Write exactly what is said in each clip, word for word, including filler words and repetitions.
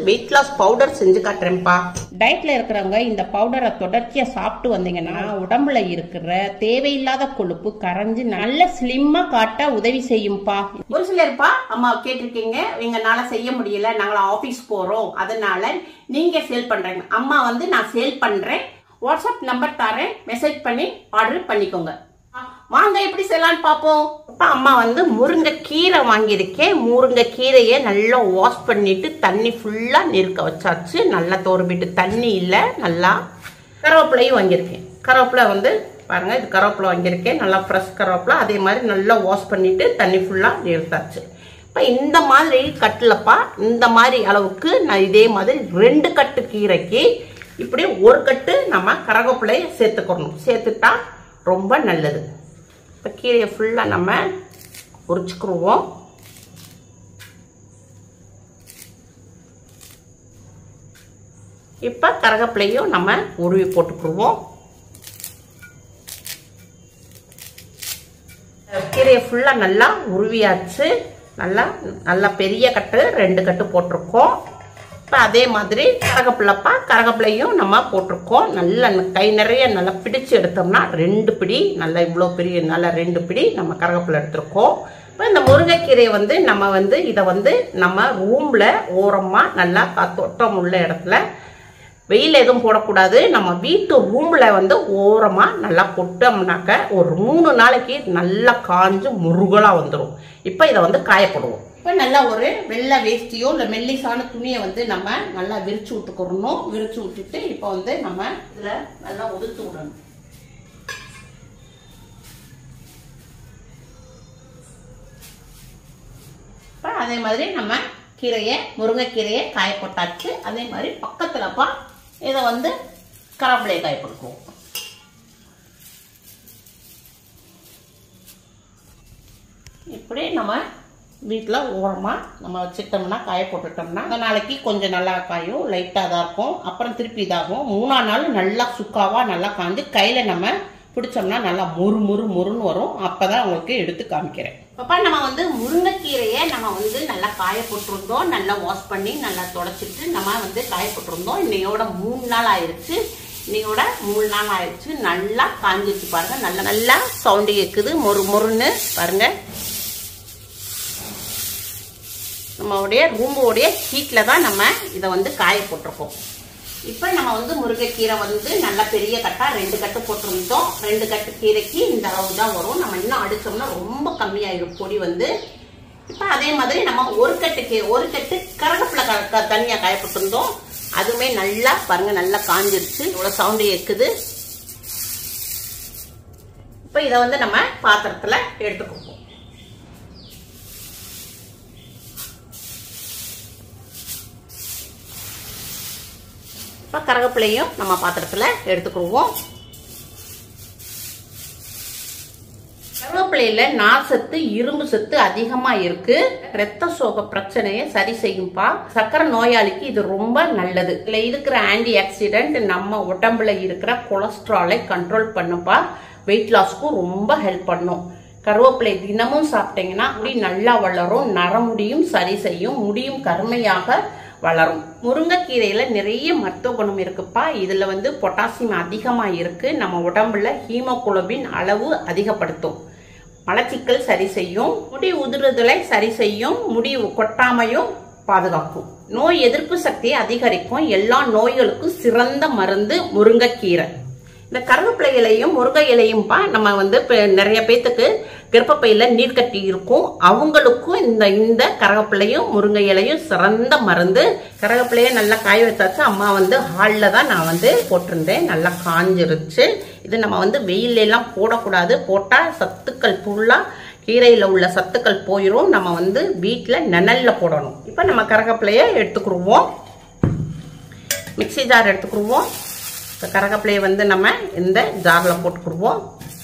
Weight loss powder செஞ்சு காட்டுறேன்ப்பா. டயட்ல இருக்கிறவங்க இந்த பவுடரை தொடர்ச்சியா சாப்பிட்டு வந்தீங்கன்னா உடம்புல இருக்கிற தேவையில்லாத கொழுப்பு கரைஞ்சு நல்ல ஸ்லிம்மா காட்ட உதவி செய்யும்பா. ஒரு சிலர்ப்பா அம்மா கேட்டிருக்கீங்க, எங்கனால செய்ய முடியல, நாங்கள ஆபீஸ் போறோம், அதனால நீங்க சேல் பண்றீங்க. அம்மா வந்து நான் சேல் பண்றேன், வாட்ஸ்அப் நம்பர் தரேன், மெசேஜ் பண்ணி ஆர்டர் பண்ணிக்கோங்க. வாங்க எப்படி செய்யலான்னு பாப்போம். அப்ப அம்மா வந்து முருங்கை கீரை வாங்கியிருக்கேன். முருங்கை கீரையை நல்லா வாஷ் பண்ணிட்டு தண்ணி ஃபுல்லா நெருக்க வச்சாச்சு. நல்லா தோறுபிட்டு தண்ணி இல்லை. நல்லா கருவேப்பிலையும் வாங்கியிருக்கேன். கருவேப்பிலை வந்து பாருங்க, இது கருவேப்பிலை வாங்கியிருக்கேன், நல்லா ஃப்ரெஷ் கருவேப்பிலை. அதே மாதிரி நல்லா வாஷ் பண்ணிட்டு தண்ணி ஃபுல்லா நிறுத்தாச்சு. இப்போ இந்த மாதிரி கட்டுலப்பா, இந்த மாதிரி அளவுக்கு நான் இதே மாதிரி ரெண்டு கட்டு கீரைக்கு இப்படி ஒரு கட்டு நம்ம கருவேப்பிலையை சேர்த்துக்கணும். சேர்த்துட்டா ரொம்ப நல்லது. இப்போ கீரையை ஃபுல்லாக நம்ம உரிச்சுக்குருவோம். இப்போ கருவேப்பிலையும் நம்ம உருவி போட்டுக்குருவோம். கீரையை ஃபுல்லாக நல்லா உருவியாச்சு. நல்லா நல்லா பெரிய கட்டு ரெண்டு கட்டு போட்டிருக்கோம். இப்போ அதே மாதிரி கரகப்பிள்ளைப்பா, கரகப்பிள்ளையும் நம்ம போட்டிருக்கோம். நல்லா கை நிறைய நல்லா பிடிச்சு எடுத்தோம்னா ரெண்டு பிடி, நல்லா இவ்வளோ பெரிய நல்லா ரெண்டு பிடி நம்ம கரகப்பிள்ளை எடுத்துருக்கோம். இப்போ இந்த முருங்கைக்கீரையை வந்து நம்ம வந்து இதை வந்து நம்ம ரூமில் ஓரமாக நல்லா காத்தோட்டம் உள்ள இடத்துல, வெயில் எதுவும் போடக்கூடாது, நம்ம வீட்டு ரூமில் வந்து ஓரமாக நல்லா போட்டோம்னாக்க ஒரு மூணு நாளைக்கு நல்லா காஞ்சு முருகலாக வந்துடும். இப்போ இதை வந்து காயப்படுவோம். இப்போ நல்லா ஒரு வெள்ளை வேஷ்டியோ இல்லை மெல்லிசான துணியை வந்து நம்ம நல்லா விரிச்சு விட்டுக்கிறணும். விரிச்சு விட்டுட்டு இப்போ வந்து நம்ம இதில் நல்லா உதுத்து விடணும். இப்போ அதே மாதிரி நம்ம கீரையை முருங்கைக்கீரையை காய போட்டாச்சு. அதே மாதிரி பக்கத்துலப்பா இதை வந்து கருவேப்பிலையை காயப்படுத்துவோம். இப்படி நம்ம வீட்டில் ஓரமாக நம்ம வச்சுட்டோம்னா காய போட்டுட்டோம்னா அந்த நாளைக்கு கொஞ்சம் நல்லா காயும், லைட்டாக தான் இருக்கும். அப்புறம் திருப்பி இதாகும். மூணாம் நாள் நல்லா சுக்காவாக நல்லா காஞ்சு கையில் நம்ம பிடிச்சோம்னா நல்லா முறு முறு முறுன்னு வரும். அப்போ தான் உங்களுக்கு எடுத்து காமிக்கிறேன். அப்போ நம்ம வந்து முருங்கைக்கீரையை நம்ம வந்து நல்லா காய போட்டிருந்தோம். நல்லா வாஷ் பண்ணி நல்லா தொடச்சிட்டு நம்ம வந்து காய போட்டிருந்தோம். இன்னையோட மூணு நாள் ஆயிடுச்சு. இன்னையோட மூணு நாள் ஆயிடுச்சு. நல்லா காஞ்சிச்சு பாருங்க. நல்லா நல்லா சவுண்டு கேட்குது, மொறு மொறுன்னு பாருங்க. நம்மளுடைய ரூம்போடைய ஹீட்டில் தான் நம்ம இதை வந்து காய போட்டிருக்கோம். இப்போ நம்ம வந்து முருங்கைக்கீரை வந்து நல்லா பெரிய கட்டா ரெண்டு கட்டு போட்டிருந்தோம். ரெண்டு கட்டு கீரைக்கு இந்த அளவு தான் வரும். நம்ம இன்னும் அடிச்சோம்னா ரொம்ப கம்மியாயிடும் பொடி வந்து. இப்போ அதே மாதிரி நம்ம ஒரு கட்டு கீரை ஒரு கட்டு கரகப்பிள்ளை க தனியாக காய போட்டிருந்தோம். அதுவுமே நல்லா பாருங்க, நல்லா காஞ்சிருச்சு. இவ்வளோ சவுண்டு கேட்குது. இப்போ இதை வந்து நம்ம பாத்திரத்தில் எடுத்துக்குவோம். இப்போ கருவேப்பிலையும் நம்ம பாத்திரத்தில் எடுத்துக்கிடுவோம். கருவேப்பிலையில நார் சத்து, இரும்பு சத்து அதிகமா இருக்கு. ரத்த சோகை பிரச்சனையை சரி செய்யும்பா. சக்கரை நோயாளிக்கு இது ரொம்ப நல்லது. இதுல இருக்கிற ஆன்டி ஆக்சிடென்ட் நம்ம உடம்புல இருக்கிற கொலஸ்ட்ராலை கண்ட்ரோல் பண்ணுப்பா. வெயிட் லாஸ்க்கும் ரொம்ப ஹெல்ப் பண்ணும். கருவேப்பிலை தினமும் சாப்பிட்டீங்கன்னா முடி நல்லா வளரும். நரமுடியும் சரி செய்யும். முடியும் கருமையாக வளரும். முருங்கைக்கீரையில நிறைய மருத்துவ குணம் இருக்குப்பா. இதுல வந்து பொட்டாசியம் அதிகமா இருக்கு. நம்ம உடம்புல ஹீமோகுளோபின் அளவு அதிகப்படுத்தும். மலச்சிக்கல் சரி செய்யும். முடி உதிர்தலை சரி செய்யும். முடி கொட்டாமையும் பாதுகாக்கும். நோய் எதிர்ப்பு சக்தியை அதிகரிக்கும். எல்லா நோய்களுக்கும் சிறந்த மருந்து முருங்கைக்கீரை. இந்த கருவேப்பிலை இலையும் முருங்கை இலையும்பா நம்ம வந்து நிறைய பேத்துக்கு கர்ப்பப்பையில நீர் கட்டி இருக்கும். அவங்களுக்கும் இந்த இந்த கருவேப்பிலையும் முருங்கை இலையும் சிறந்த மருந்து. கருவேப்பிலையை நல்லா காய வச்சாச்சு. அம்மா வந்து ஹாலில் தான் நான் வந்து போட்டிருந்தேன். நல்லா காஞ்சிருச்சு. இது நம்ம வந்து வெயில எல்லாம் போடக்கூடாது. போட்டால் சத்துக்கள் ஃபுல்லாக கீரையில் உள்ள சத்துக்கள் போயிடும். நம்ம வந்து வீட்டில் நிழல்ல போடணும். இப்போ நம்ம கருவேப்பிலையை எடுத்துக்கிடுவோம். Mixie jar எடுத்துக்கிடுவோம். கருவேப்பிலையை வந்து நம்ம இந்த ஜாரில் போட்டுக்கிடுவோம்.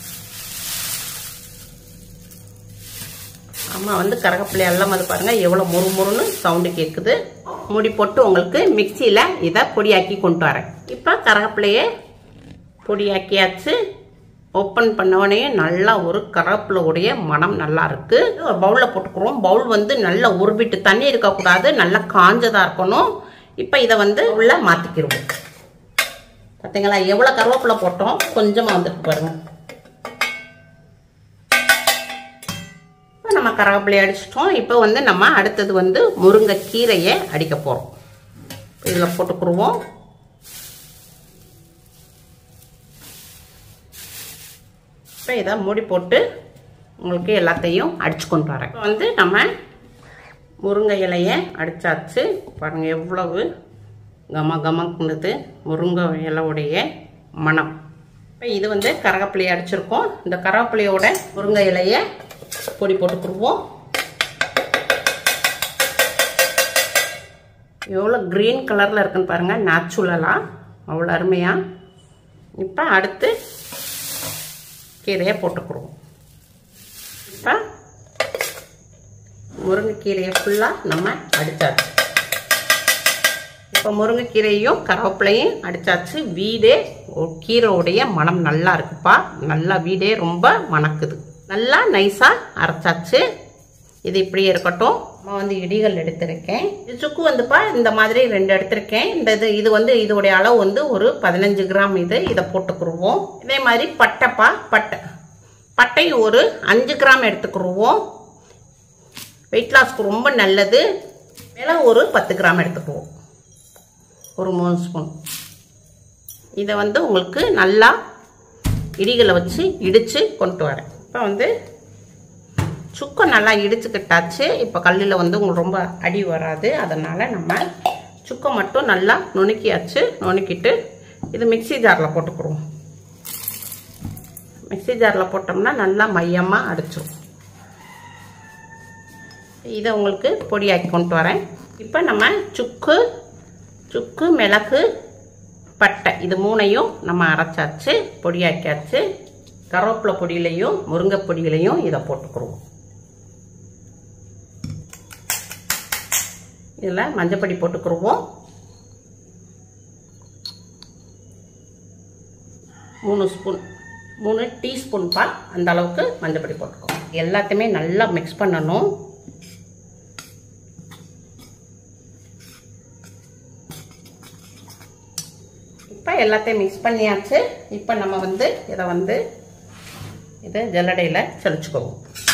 அம்மா வந்து கருவேப்பிலை எல்லாம் அது பாருங்க எவ்வளோ முறு முறுன்னு சவுண்டு கேட்குது. மூடி போட்டு உங்களுக்கு மிக்சியில் இதை பொடியாக்கி கொண்டு வரேன். இப்போ கருவேப்பிலையை பொடியாக்கியாச்சு. ஓப்பன் பண்ணவனே நல்லா ஒரு கருவேப்பிலையுடைய மனம் நல்லா இருக்கு. ஒரு பவுலில் போட்டுக்கிறோம். பவுல் வந்து நல்லா உருவிட்டு தண்ணி இருக்கக்கூடாது, நல்லா காஞ்சதாக இருக்கணும். இப்போ இதை வந்து உள்ள மாற்றிக்கிடுவோம். பார்த்தீங்களா எவ்வளோ கருவேப்பிலை போட்டோம், கொஞ்சமாக வந்துட்டு பாருங்க. இப்போ நம்ம கருவேப்பிலையை அடிச்சிட்டோம். இப்போ வந்து நம்ம அடுத்தது வந்து முருங்கை கீரையை அடிக்க போகிறோம். இதில் போட்டுக்குருவோம். இப்போ இதை மூடி போட்டு உங்களுக்கு எல்லாத்தையும் அடிச்சு கொண்டு வரேன். இப்போ வந்து நம்ம முருங்கை இலையை அடித்தாச்சு. பாருங்கள் எவ்வளவு கம கமக்குனது முருங்கை இலையுடைய மனம். இப்போ இது வந்து கருவேப்பிலையை அடிச்சிருக்கோம். இந்த கருவேப்பிலையோட முருங்கை இலையை பொடி போட்டுக்குருவோம். எவ்வளோ க்ரீன் கலரில் இருக்குன்னு பாருங்கள், நேச்சுரலாக அவ்வளோ அருமையாக. இப்போ அடுத்து கீரையை போட்டுக்குருவோம். இப்போ முருங்கைக்கீரையை ஃபுல்லாக நம்ம அடித்தாச்சு. இப்போ முருங்கைக்கீரையும் கருவேப்பிலையும் அடித்தாச்சு. வீடே கீரையுடைய மனம் நல்லா இருக்குப்பா. நல்லா வீடே ரொம்ப மணக்குது. நல்லா நைஸாக அரைச்சாச்சு. இது இப்படியே இருக்கட்டும். நான் வந்து இடிகள் எடுத்திருக்கேன். இது சுக்கு வந்துப்பா இந்த மாதிரி ரெண்டு எடுத்திருக்கேன். இந்த இது இது வந்து இதோடைய அளவு வந்து ஒரு பதினஞ்சு கிராம். இது இதை போட்டுக்குருவோம். இதே மாதிரி பட்டைப்பா பட்டை பட்டை ஒரு அஞ்சு கிராம் எடுத்துக்குருவோம். வெயிட் லாஸ்க்கு ரொம்ப நல்லது. மேலே ஒரு பத்து கிராம் எடுத்துக்குவோம். ஒரு மூணு ஸ்பூன். இதை வந்து உங்களுக்கு நல்லா இடிகளை வச்சு இடித்து கொண்டு வரேன். இப்போ வந்து சுக்கை நல்லா இடிச்சுக்கிட்டாச்சு. இப்போ கல்லில் வந்து உங்களுக்கு ரொம்ப அடி வராது. அதனால் நம்ம சுக்கை மட்டும் நல்லா நுணுக்கியாச்சு. நுணுக்கிட்டு இது மிக்சி ஜாரில் போட்டுக்குருவோம். மிக்சி ஜாரில் போட்டோம்னா நல்லா மையமாக அடிச்சிடும். இதை உங்களுக்கு பொடியாக்கி கொண்டு வரேன். இப்போ நம்ம சுக்கு சுக்கு மிளகு பட்டை இது மூணையும் நம்ம அரைச்சாச்சு, பொடியாக்கியாச்சு. கருவேப்பிலை பொடியிலையும் முருங்கை பொடியிலையும் இதை போட்டுக்குருவோம். இதில் மஞ்சப்பொடி போட்டுக்குருவோம். மூணு ஸ்பூன் மூணு டீஸ்பூன் பால் அந்த அளவுக்கு மஞ்சப்பொடி போட்டுக்குவோம். எல்லாத்தையுமே நல்லா மிக்ஸ் பண்ணணும். இப்போ எல்லாத்தையும் மிக்ஸ் பண்ணியாச்சு. இப்போ நம்ம வந்து இதை வந்து இதை ஜல்லடையில் தெளிச்சுக்குவோம்.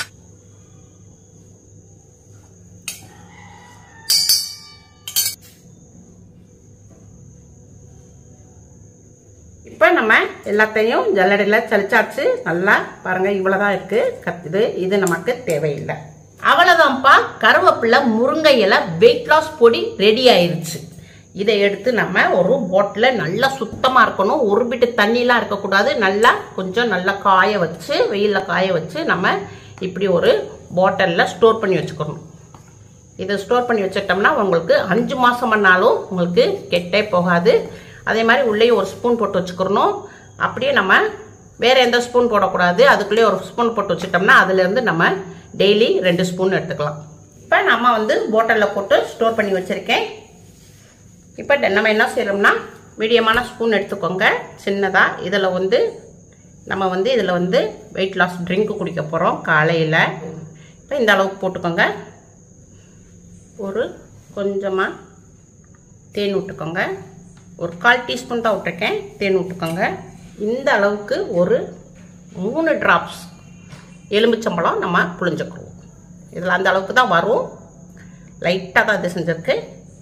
இப்போ நம்ம எல்லாத்தையும் ஜல்லடையில் தெளிச்சாச்சு. நல்லா பாருங்கள் இவ்வளோதான் இருக்குது. கத்துது. இது நமக்கு தேவையில்லை. அவ்வளோதான்ப்பா. கருவேப்பிலை முருங்கை இலை வெயிட் லாஸ் பொடி ரெடி ஆயிருச்சு. இதை எடுத்து நம்ம ஒரு பாட்டில் நல்லா சுத்தமாக இருக்கணும். ஒரு பிட்டு தண்ணிலாம் இருக்கக்கூடாது. நல்லா கொஞ்சம் நல்லா காய வச்சு வெயிலில் காய வச்சு நம்ம இப்படி ஒரு பாட்டிலில் ஸ்டோர் பண்ணி வச்சுக்கணும். இதை ஸ்டோர் பண்ணி வச்சுட்டோம்னா உங்களுக்கு அஞ்சு மாதம் ஆனாலும் உங்களுக்கு கெட்டே போகாது. அதே மாதிரி உள்ளே ஒரு ஸ்பூன் போட்டு வச்சுக்கணும். அப்படியே நம்ம வேறு எந்த ஸ்பூன் போடக்கூடாது. அதுக்குள்ளேயே ஒரு ஸ்பூன் போட்டு வச்சுட்டோம்னா அதுலேருந்து நம்ம டெய்லி ரெண்டு ஸ்பூன் எடுத்துக்கலாம். இப்போ நம்ம வந்து பாட்டிலில் போட்டு ஸ்டோர் பண்ணி வச்சுருக்கேன். இப்போ நம்ம என்ன செய்யறோம்னா மீடியமான ஸ்பூன் எடுத்துக்கோங்க, சின்னதாக. இதில் வந்து நம்ம வந்து இதில் வந்து வெயிட் லாஸ் ட்ரிங்க்கு குடிக்க போகிறோம் காலையில். இப்போ இந்த அளவுக்கு போட்டுக்கோங்க. ஒரு கொஞ்சமாக தேன் விட்டுக்கோங்க. ஒரு கால் டீஸ்பூன் தான் விட்டுருக்கேன். தேன் விட்டுக்கோங்க. இந்த அளவுக்கு ஒரு மூணு ட்ராப்ஸ் எலுமிச்சம்பழம் நம்ம புழிஞ்சுக்குருவோம். இதில் அந்த அளவுக்கு தான் வரும். லைட்டாக தான் இது செஞ்சுருக்கு.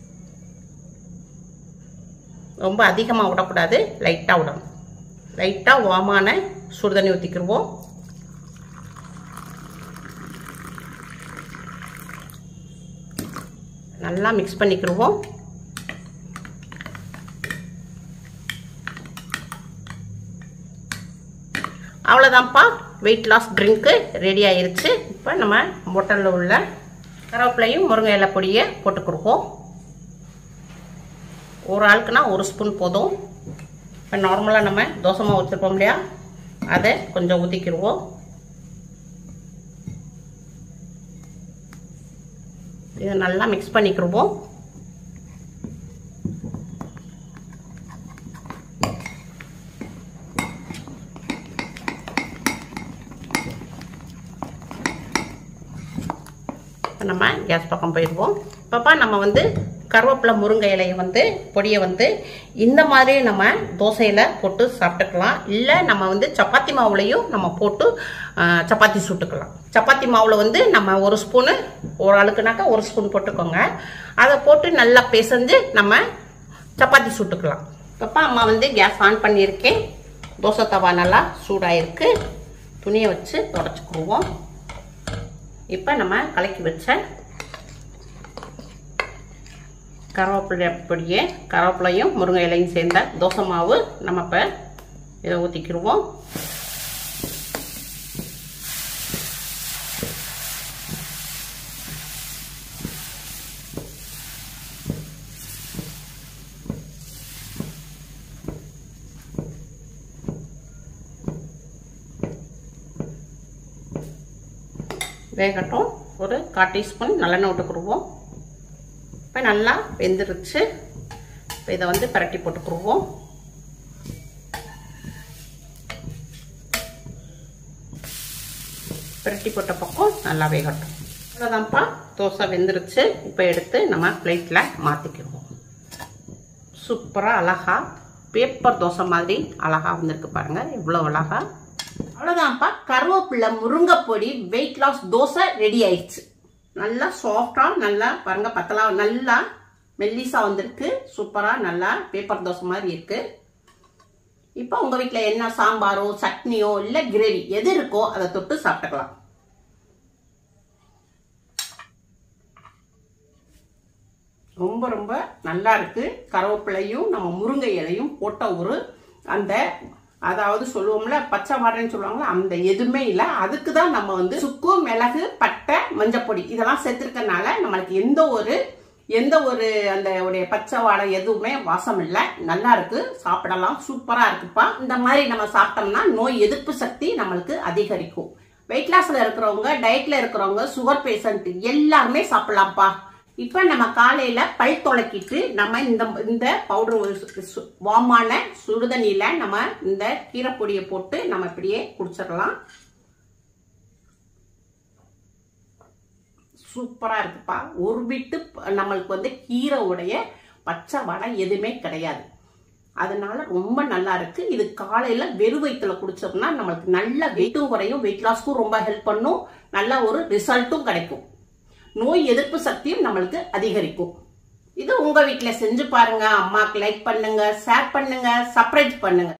ரொம்ப அதிகமாக விடக்கூடாது, லைட்டாக விடணும். லைட்டாக வாமான சுடுதண்ணி ஊற்றிக்கிடுவோம். நல்லா மிக்ஸ் பண்ணிக்கிடுவோம். அவ்வளோதான்ப்பா. வெயிட் லாஸ் ட்ரிங்க்கு ரெடி ஆயிருச்சு. இப்போ நம்ம பாட்டிலில் உள்ள கருவேப்பிலையும் முருங்கை இலை பொடியை போட்டுக்கிடுவோம். ஒரு ஆளுக்குனா ஒரு ஸ்பூன் போதும். இப்போ நார்மலாக நம்ம தோசை மாவு வச்சுருப்போம் இல்லையா, அதை கொஞ்சம் ஊற்றிக்கிடுவோம். இதை நல்லா மிக்ஸ் பண்ணிக்கிடுவோம். நம்ம கேஸ் பக்கம் போயிடுவோம். இப்போப்பா நம்ம வந்து கருவேப்பிலை முருங்கை இலையை வந்து பொடியை வந்து இந்த மாதிரி நம்ம தோசையில் போட்டு சாப்பிட்டுக்கலாம். இல்லை நம்ம வந்து சப்பாத்தி மாவுலையும் நம்ம போட்டு சப்பாத்தி சுட்டுக்கலாம். சப்பாத்தி மாவில் வந்து நம்ம ஒரு ஸ்பூனு ஒரு ஆளுக்குனாக்கா ஒரு ஸ்பூன் போட்டுக்கோங்க. அதை போட்டு நல்லா பிசைஞ்சு நம்ம சப்பாத்தி சுட்டுக்கலாம். இப்போ அம்மா வந்து கேஸ் ஆன் பண்ணியிருக்கேன். தோசை தவா நல்லா சூடாயிருக்கு. துணியை வச்சு தொடச்சிக்குருவோம். இப்போ நம்ம கலக்கி வச்ச கருவேப்பிலை பொடியை கருவேப்பிலையும் முருங்கை இலையும் சேர்ந்த தோசை மாவு நம்ம இப்போ இதை ஊற்றிக்கிடுவோம். வேகட்டும். ஒரு கால் டீஸ்பூன் நல்லெண்ணெய் விட்டுக்குருவோம். இப்போ நல்லா வெந்துருச்சு. இப்போ இதை வந்து பரட்டி போட்டுக்குருவோம். பரட்டி போட்ட பக்கம் நல்லா வேகட்டும். அவ்வளோதான்ப்பா, தோசை வெந்துருச்சு. இப்போ எடுத்து நம்ம பிளேட்டில் மாற்றிக்கிடுவோம். சூப்பராக அழகா பேப்பர் தோசை மாதிரி அழகா வந்திருக்கு பாருங்க, இவ்வளோ அழகா. அவ்வளோதான்ப்பா, கருவேப்பிலை முருங்கை பொடி வெயிட் லாஸ் தோசை ரெடி ஆயிடுச்சு. நல்லா சாஃப்டா நல்லா பாருங்க, பத்தலா நல்லா மெல்லிசா வந்திருக்கு. சூப்பரா நல்லா பேப்பர் தோசை மாதிரி இருக்கு. இப்போ உங்க வீட்டில் என்ன சாம்பாரோ சட்னியோ இல்ல கிரேவி எது இருக்கோ அதை தொட்டு சாப்பிட்டுக்கலாம். ரொம்ப ரொம்ப நல்லா இருக்கு. கருவேப்பிலையும் நம்ம முருங்கை இலையும் போட்ட ஒரு அந்த அதாவது சொல்லுவோம்ல பச்சை வாடைன்னு சொல்லுவாங்களா, அந்த எதுவுமே இல்லை. அதுக்கு தான் நம்ம வந்து சுக்கு மிளகு பட்டை மஞ்சப்பொடி இதெல்லாம் சேர்த்துருக்கனால நம்மளுக்கு எந்த ஒரு எந்த ஒரு அந்த உடைய பச்சை வாடை எதுவுமே வாசம் இல்லை. நல்லா இருக்கு, சாப்பிடலாம். சூப்பரா இருக்குப்பா. இந்த மாதிரி நம்ம சாப்பிட்டோம்னா நோய் எதிர்ப்பு சக்தி நம்மளுக்கு அதிகரிக்கும். வெயிட் லாஸ்ல இருக்கிறவங்க, டயட்ல இருக்கிறவங்க, சுகர் பேஷண்ட் எல்லாருமே சாப்பிடலாம்ப்பா. இப்ப நம்ம காலையில பல் துளக்கிட்டு நம்ம இந்த இந்த பவுடர் வாமான சுடுதண்ணியில நம்ம இந்த கீரை பொடியை போட்டு நம்ம இப்படியே குடிச்சிடலாம். சூப்பரா இருக்குப்பா. ஒரு விட்டு நம்மளுக்கு வந்து கீரை உடைய பச்சை வடை எதுவுமே கிடையாது. அதனால ரொம்ப நல்லா இருக்கு. இது காலையில வெறும் வயிற்றுல குடிச்சோம்னா நம்மளுக்கு நல்ல வெயிட்டும் குறையும், வெயிட் லாஸ்க்கும் ரொம்ப ஹெல்ப் பண்ணும், நல்ல ஒரு ரிசல்ட்டும் கிடைக்கும். நோய் எதிர்ப்பு சக்தியும் நம்மளுக்கு அதிகரிக்கும். இது உங்க வீட்டுல செஞ்சு பாருங்க. அம்மாக்கு லைக் பண்ணுங்க, ஷேர் பண்ணுங்க, சப்ஸ்கிரைப் பண்ணுங்க.